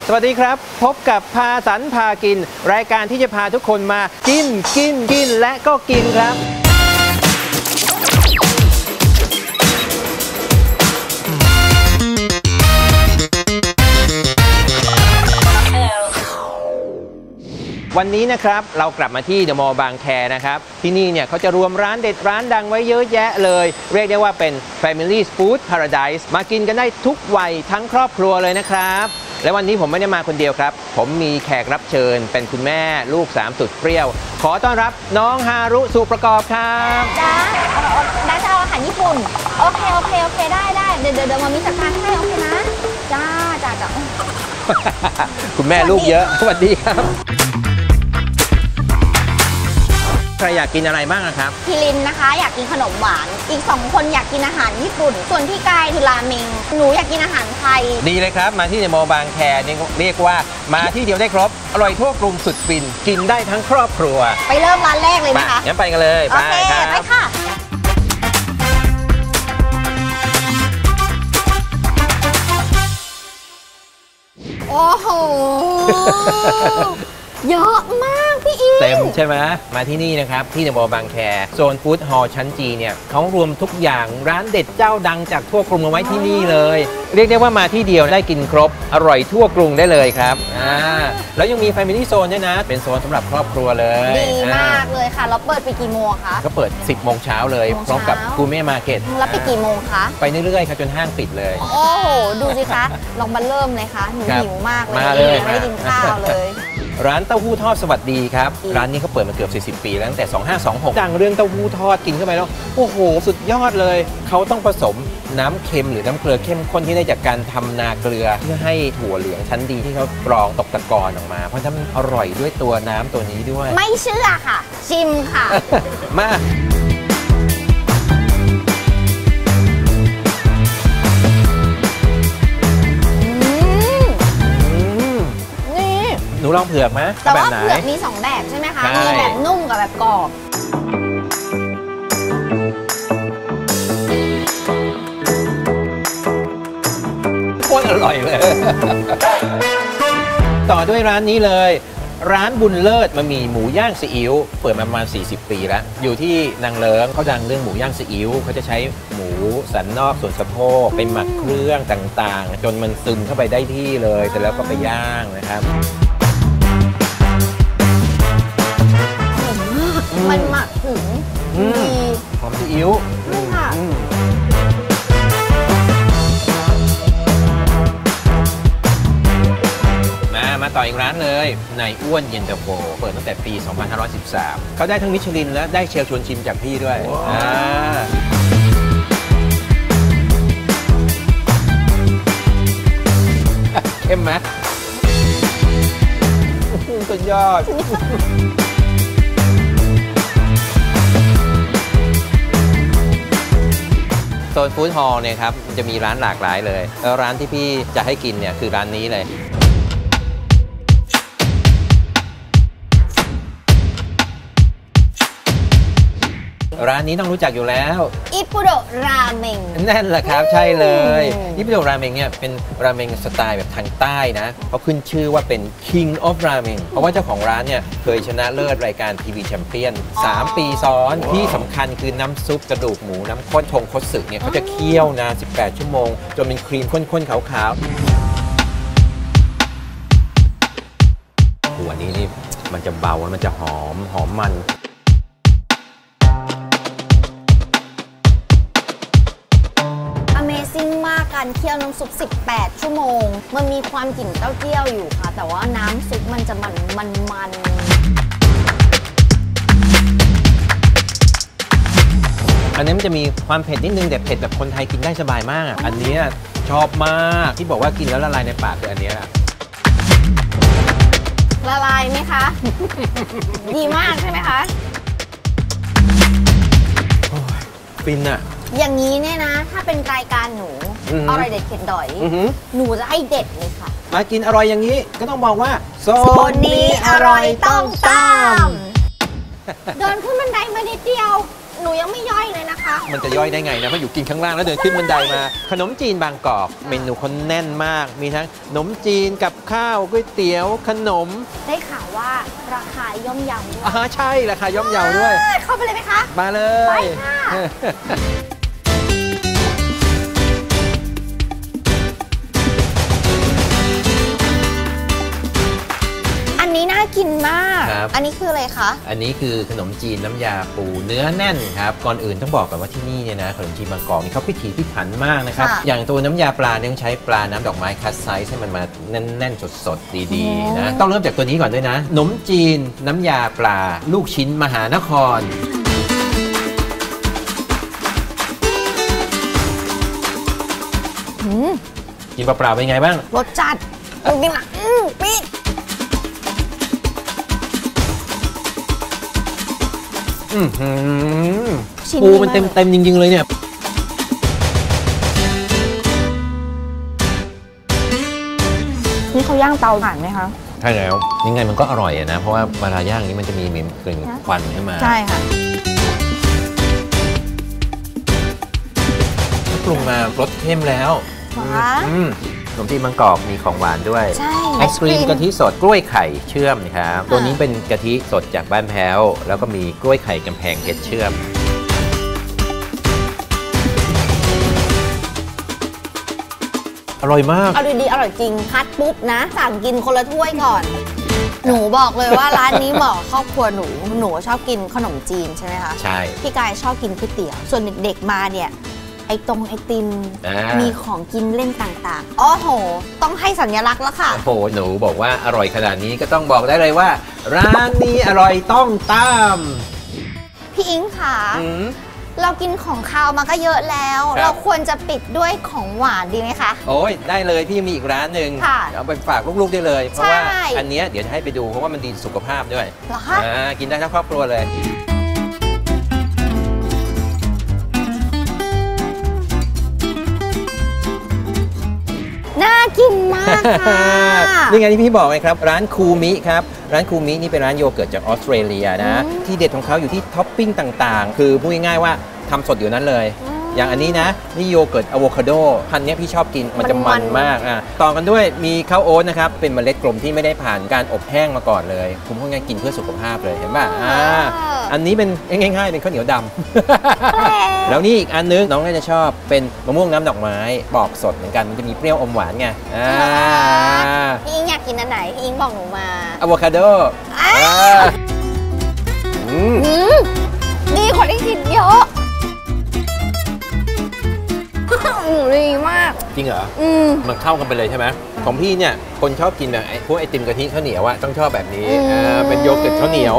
สวัสดีครับพบกับพาสันพากินรายการที่จะพาทุกคนมากินและก็กินครับวันนี้นะครับเรากลับมาที่เดอะมอลล์บางแคนะครับที่นี่เนี่ยเขาจะรวมร้านเด็ดร้านดังไว้เยอะแยะเลยเรียกได้ว่าเป็น Family Food Paradise มากินกันได้ทุกวัยทั้งครอบครัวเลยนะครับและวันนี้ผมไม่ได้มาคนเดียวครับผมมีแขกรับเชิญเป็นคุณแม่ลูก3สุดเปรี้ยวขอต้อนรับน้องฮารุสุประกอบครับจ้าได้จะเอาอาหารญี่ปุ่นโอเคได้เดี๋ยวมามีจัดการให้โอเคนะจ้าคุณแม่ลูกเยอะสวัสดีครับใครอยากกินอะไรบ้างครับพี่ลินนะคะอยากกินขนมหวานอีก2คนอยากกินอาหารญี่ปุ่นส่วนพี่กายคือราเมงหนูอยากกินอาหารไทยดีเลยครับมาที่เดอะมอลล์บางแคนี่เรียกว่ามาที่เดียวได้ครบอร่อยทั่วกรุงสุดฟินกินได้ทั้งครอบครัวไปเริ่มร้านแรกเลยไหมคะงั้นไปกันเลยโอเคไปค่ะโอ้โหเยอะมากพี่อินเต็มใช่ไหมมาที่นี่นะครับที่เดอะมอลล์บางแคโซนฟู้ดฮอลล์ชั้นจีเนี่ยเขารวมทุกอย่างร้านเด็ดเจ้าดังจากทั่วกรุงมาไว้ที่นี่เลยเรียกได้ว่ามาที่เดียวได้กินครบอร่อยทั่วกรุงได้เลยครับแล้วยังมี Family Zone ด้วยนะเป็นโซนสำหรับครอบครัวเลยดีมากเลยค่ะแล้วเปิดไปกี่โมงคะก็เปิด 10 โมงเช้าเลยพร้อมกับกูเม่มาร์เก็ตแล้วไปกี่โมงคะไปเรื่อยๆครับจนห้างปิดเลยโอ้โหดูสิคะลองมาเริ่มเลยค่ะหนูหิวมากเลยไม่ได้กินข้าวเลยร้านเต้าหู้ทอดสวัสดีครับร้านนี้เขาเปิดมาเกือบ40 ปีแล้วตั้งแต่2526ดังเรื่องเต้าหู้ทอดกินเข้าไปแล้วโอ้โหสุดยอดเลยเขาต้องผสมน้ำเค็มหรือน้ำเกลือเข้มข้นที่ได้จากการทำนาเกลือเพื่อให้ถั่วเหลืองชั้นดีที่เขากรองตกตะกอนออกมาเพราะฉะนั้นอร่อยด้วยตัวน้ำตัวนี้ด้วยไม่เชื่อค่ะชิมค่ะมาหนูลองเผือกไหมแต่ว่าเผือกมี2แบบใช่ไหมคะมีแบบนุ่มกับแบบกรอบโคตรอร่อยเลยต่อด้วยร้านนี้เลยร้านบุญเลิศมันมีหมูย่างซีอิ๊วเปิดมาประมาณ40 ปีแล้วอยู่ที่นางเลิ้งเขาดังเรื่องหมูย่างซีอิ๊วเขาจะใช้หมูสันนอกส่วนสะโพกไปหมักเครื่องต่างๆจนมันซึมเข้าไปได้ที่เลยแต่แล้วก็ไปย่างนะครับมันหมักถึงดีหอมซีอิ๊วค่ะมาต่ออีกร้านเลยนายอ้วนเย็นตาโฟเปิดตั้งแต่ปี 2513เขาได้ทั้งมิชลินและได้เชลชวนชิมจากพี่ด้วยเข้มไหมสุดยอดโซนฟู้ดฮอลล์เนี่ยครับจะมีร้านหลากหลายเลยแล้วร้านที่พี่จะให้กินเนี่ยคือร้านนี้เลยร้านนี้ต้องรู้จักอยู่แล้วอิปุโดะราเมงนั่นแหละครับใช่เลยอิปุโดะราเมงเนี่ยเป็นราเมงสไตล์แบบทางใต้นะเขาขึ้นชื่อว่าเป็น King of Ramen เพราะว่าเจ้าของร้านเนี่ยเคยชนะเลิศรายการทีวีแชมเปี้ยน3 ปีซ้อนที่สำคัญคือน้ำซุปกระดูกหมูน้ำข้นทงคตสึเนี่ยเขาจะเคี่ยวนาน18 ชั่วโมงจนเป็นครีมข้นๆขาวๆหัวนี้นี่มันจะเบาแล้วมันจะหอมมันมากการเคี่ยวน้ำซุป18 ชั่วโมงมันมีความกลิ่นเต้าเจี้ยวอยู่ค่ะแต่ว่าน้ำซุปมันจะมันอันนี้มันจะมีความเผ็ดนิดนึงแต่เผ็ดแบบคนไทยกินได้สบายมากอันนี้ชอบมากที่บอกว่ากินแล้วละลายในปากคืออันนี้ละลายไหมคะ ดีมากใช่ไหมคะฟินอะอย่างนี้เนี่ยนะถ้าเป็นรายการหนูอร่อยเด็ดเข็ดดอยหนูจะให้เด็ดเลยค่ะมากินอร่อยอย่างนี้ก็ต้องบอกว่าโซนนี้อร่อยต้องตามเดินขึ้นบันไดมานิดเดียวหนูยังไม่ย่อยเลยนะคะมันจะย่อยได้ไงนะเพราะอยู่กินข้างล่างแล้วเดินขึ้นบันไดมา ขนมจีนบางกอกเมนูเขาแน่นมากมีทั้งขนมจีนกับข้าวก๋วยเตี๋ยวขนมได้ข่าวว่าราคาย่อมเยาด้วยใช่ราคาย่อมเยาด้วยเข้าไปเลยไหมคะมาเลยไปค่ะ อันนี้น่ากินมากครับอันนี้คืออะไรคะอันนี้คือขนมจีนน้ำยาปูเนื้อแน่นครับก่อนอื่นต้องบอกก่อนว่าที่นี่เนี่ยนะขนมจีนบางกอกนี่เขาพิถีพิถันมากนะครับค่ะอย่างตัวน้ำยาปลาเนี่ยต้องใช้ปลาน้ำดอกไม้คัสไซส์ให้มันมาแน่นๆสดๆดีๆนะต้องเริ่มจากตัวนี้ก่อนด้วยนะขนมจีนน้ำยาปลาลูกชิ้นมหานครกินเปล่าๆเป็นไงบ้างรสจัดดูดิมาปิด ชิ้นนี้ปูมันเต็มจริงๆเลยเนี่ยนี่เขาย่างเตาถ่านไหมคะใช่แล้วยังไงมันก็อร่อยนะเพราะว่าเวลาย่างนี้มันจะมีกลิ่นควันขึ้นมาใช่ค่ะปรุงมารสเข้มแล้วว้าขนมจีนบางกอกมีของหวานด้วยใช่ไอศกรีมกะทิสดกล้วยไข่เชื่อมนะครับตัวนี้เป็นกะทิสดจากบ้านแพ้วแล้วก็มีกล้วยไข่กำแพงเพชรเชื่อมอร่อยมากเอาดีๆอร่อยจริงคัดปุ๊บนะ สั่งกินคนละถ้วยก่อน หนูบอกเลยว่าร้านนี้เหมาะครอบครัวหนูชอบกินขนมจีนใช่ไหมคะใช่พี่กายชอบกินก๋วยเตี๋ยวส่วนเด็กๆมาเนี่ยไอติมมีของกินเล่นต่างๆอ๋อโหต้องให้สัญลักษณ์แล้วค่ะโอ้โหหนูบอกว่าอร่อยขนาดนี้ก็ต้องบอกได้เลยว่า ร้านนี้อร่อยต้องตามพี่อิงค่ะเรากินของคาวมาก็เยอะแล้ว เราควรจะปิดด้วยของหวานดีไหมคะโอ้ยได้เลยพี่มีอีกร้านหนึ่งค่ะเอาไปฝากลูกๆได้เลยเพราะว่าใช่อันเนี้ยเดี๋ยวจะให้ไปดูเพราะว่ามันดีสุขภาพด้วยเหรอคะกินได้ทั้งครอบครัวเลยน่ากินมากค่ะนี่ไงที่พี่บอกไงครับร้านคูมิครับร้านคูมินี่เป็นร้านโยเกิร์ตจากออสเตรเลียนะที่เด็ดของเขาอยู่ที่ท็อปปิ้งต่างๆ คือพูดง่ายๆว่าทำสดอยู่นั้นเลย อย่างอันนี้นะนี่โยเกิร์ตอะโวคาโดพันธุ์นี้พี่ชอบกินมันจะมันมากต่อกันด้วยมีข้าวโอ๊ตนะครับเป็นเมล็ดกลมที่ไม่ได้ผ่านการอบแห้งมาก่อนเลยคุณพูดง่ายกินเพื่อสุขภาพเลยเห็นป่ะอันนี้เป็นง่ายๆเป็นข้าวเหนียวดำ แล้วนี่อีกอันนึงน้องน่าจะชอบเป็นมะม่วงน้ำดอกไม้ปอกสดเหมือนกันมันจะมีเปรี้ยวอมหวานไงพี่อิงอยากกินอันไหนพี่อิงบอกหนูมาอะโวคาโดดีกว่าที่คิดเยอะดีมากจริงเหรอมันเข้ากันไปเลยใช่ไหมของพี่เนี่ยคนชอบกินแบบพวกไอติมกะทิข้าวเหนียวอะต้องชอบแบบนี้เป็นโยเกิร์ตข้าวเหนียว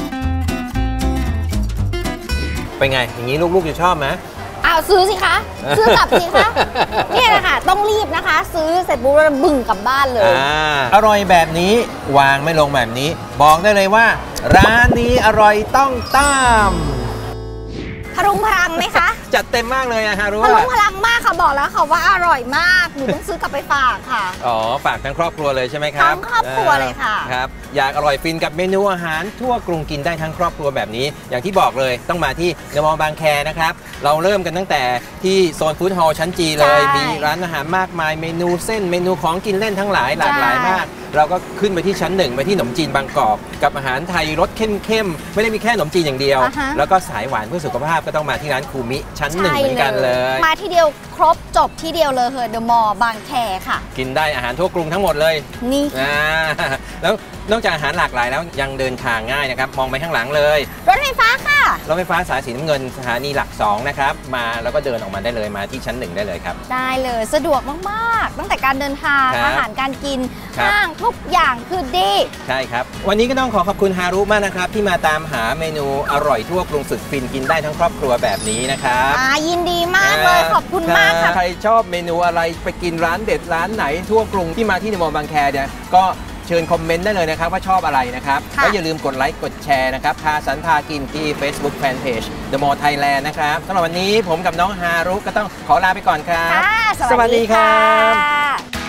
เป็นไงอย่างนี้ลูกๆจะชอบไหมซื้อสิคะซื้อกลับสิคะเนี่ยแหละค่ะต้องรีบนะคะ ซื้อเสร็จปุ๊บแล้วบึ่งกลับบ้านเลยอร่อยแบบนี้วางไม่ลงแบบนี้บอกได้เลยว่าร้านนี้อร่อยต้องตามพรุงพลังไหมคะจัดเต็มมากเลยฮารุพรุงพลังมากค่ะบอกแล้วค่ะว่าอร่อยมากหนูต้องซื้อกลับไปฝากค่ะฝากทั้งครอบครัวเลยใช่ไหมครับทั้งครอบครัวเลยค่ะครับอยากอร่อยฟินกับเมนูอาหารทั่วกรุงกินได้ทั้งครอบครัวแบบนี้อย่างที่บอกเลยต้องมาที่เดอะมอลล์บางแคนะครับเราเริ่มกันตั้งแต่ที่โซนฟู้ดฮอลล์ชั้นจีเลยมีร้านอาหารมากมายเมนูเส้นเมนูของกินเล่นทั้งหลายหลากหลายมากเราก็ขึ้นไปที่ชั้น1ไปที่ขนมจีนบางกอกกับอาหารไทยรสเข้มๆไม่ได้มีแค่ขนมจีนอย่างเดียวแล้วก็สายหวานเพื่อสุขภาพก็ต้องมาที่ร้านคูมิชั้น1เหมือนกันเลยมาที่เดียวครบจบที่เดียวเลยเดอะมอลล์บางแคค่ะกินได้อาหารทั่วกรุงทั้งหมดเลยนี่แล้วนอกจากอาหารหลากหลายแล้วยังเดินทางง่ายนะครับมองไปข้างหลังเลยรถไฟฟ้าค่ะรถไฟฟ้าสายสีน้ำเงินสถานีหลัก2นะครับมาแล้วก็เดินออกมาได้เลยมาที่ชั้น1ได้เลยครับได้เลยสะดวกมากๆตั้งแต่การเดินทางอาหารการกินห้างทุกอย่างคือดีใช่ครับวันนี้ก็ต้องขอบคุณฮารุมากนะครับที่มาตามหาเมนูอร่อยทั่วกรุงสุดฟินกินได้ทั้งครอบครัวแบบนี้นะครับยินดีมากเลยขอบคุณมากค่ะใครชอบเมนูอะไรไปกินร้านเด็ดร้านไหนทั่วกรุงที่มาที่เดอะมอลล์บางแคเนี่ยก็เชิญคอมเมนต์ได้เลยนะครับว่าชอบอะไรนะครับแล้วอย่าลืมกดไลค์กดแชร์นะครับพาสันพากินที่ Facebook Fanpage The Mall Thailand นะครับสำหรับวันนี้ผมกับน้องฮารุก็ต้องขอลาไปก่อนครับสวัสดีครับ